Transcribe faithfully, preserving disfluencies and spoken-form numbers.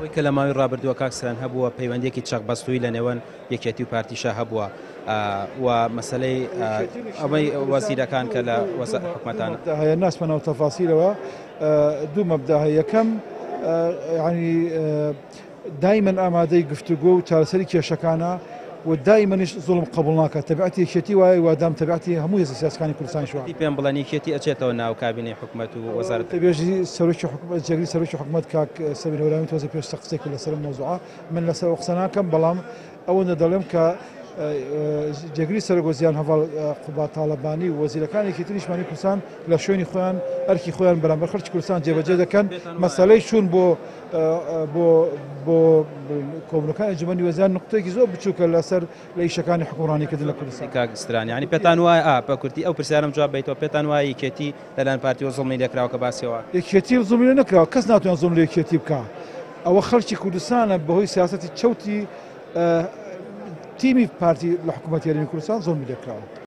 ئەوەی کە لە ماوەی ڕابردووە کاکسران هەبووە پەیوەندێکی چەق بەستووی لە نێوان یەکێتی و پارتیشە هەبووە و مەسلەی ئەوەی وەزیرەکان کە لە حکوومەتانە هەیە ناسمەنەوە تەفاسیرەوە دوو مەبدا هەیە. یەکەم ینی دایما ئامادەی گفتوگۆ و چارەسەری کێشەکانە و دائما ظلم قبول ناکات تبعەتی یەکێتی وایە وادام تبعەتی هەموو هێزە سیاسەکانی کوردستان شووە پێم بڵێن یەکێتی ئەچێتەوە ناو کابینەی حکوومەت و وەزارەت تبێژی سەرۆکی حکوومەت جەگری سەرۆکی حکوومەت کاک سەمیر هەورامی تۆزە پێشتە قسەی لەسەر مۆزوعە من لەسەر قسە ناکەم بەڵام ئەوەندە دەڵێم کە جەگری سەرۆگۆزیان هەڤاڵ قوبا تاالبانی و وەزیرەکانێکی تریشمانی کوردستان لە شوێنی خۆیان ئەرکی خۆیان بەرامبەر خەڵکی کوردستان جێبەجێ دەکەن مەسەلەی چوون بۆ بۆ بۆ کۆبنەکانی ئەنجومەنی وەزیران نقطەیەکی زۆر بچووکە لەسەر لە ئیشەکانی حکوڕانیکردن لە کوردستان. کاکسترانی ینی پێتان وایە بە کورتی ئەو پرسیارم جواب بیتەوە پێتان وایە یەکێتی لەلایەن پارتی زوڵمی لێکراوە کە باسیەوە یەکێتی زوڵمی لێ نەکراوە کەس ناتوانێت زوڵم لە یەکێتی بکە. ئەوە خەڵکی کوردستانە بەهۆی سیاسەتی چەوتی تیمی پارتی لە حکوومەت یاریی کوردستان زوڵمی لێکراوە.